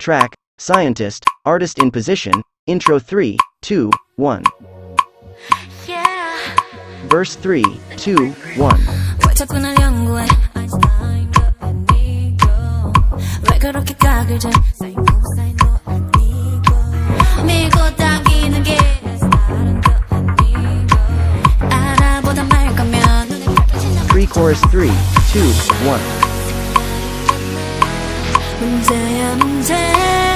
track, scientist, artist in position, intro 3, 2, 1. Verse 3, 2, 1. 왜 자꾸 날 연구해 왜 그렇게 각을 재 밀고 당기는 게 알아보다 말 거면 Pre-chorus 3, 2, 1. 문제야 문제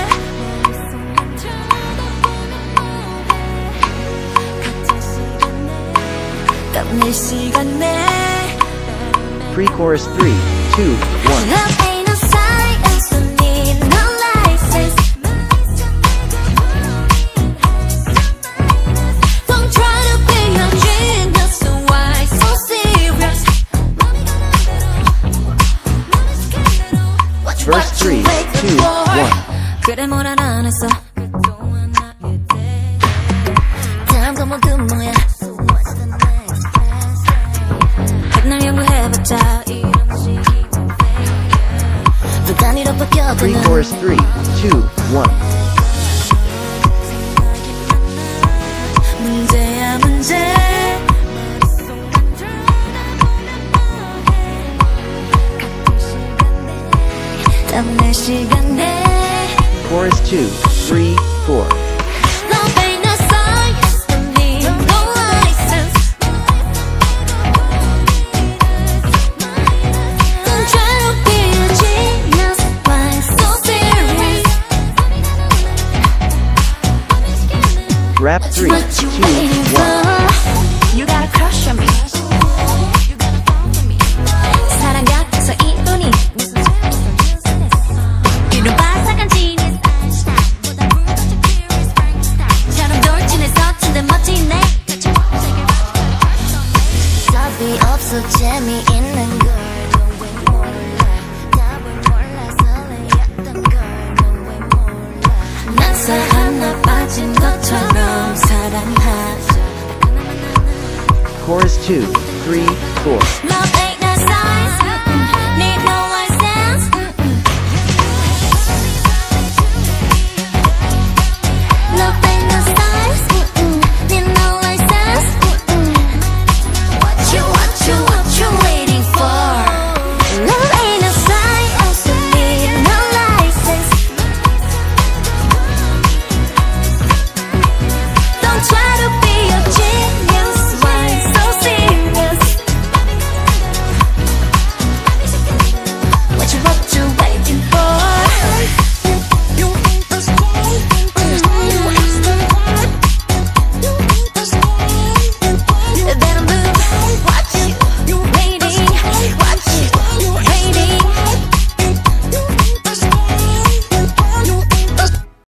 내 시간에 Pre-chorus 3, 2, 1. Love ain't no science, don't need no license. Don't try to be a genius, so why so serious? Verse 3, 2, 1. 그래 뭘 안 했어 다음 건 모든 뭐야 날 연구해봤자 또 단위로 바뀌었구나 Pre-chorus 3, 2, 1. 문제야 문제 땀내 시간에 Chorus 2, 3, 4. Rap 3, 2, 1. You got a crush on me. 사랑 같아서 이 운이 이런 바삭한 genius 처럼 돌진해 서툰데 멋지네 답이 없어 재미있는 걸 넌 왜 몰라 답을 몰라 설레였던 걸 넌 왜 몰라 난 살 하나 빠진 것처럼 사랑하자 Chorus 2, 3, 4.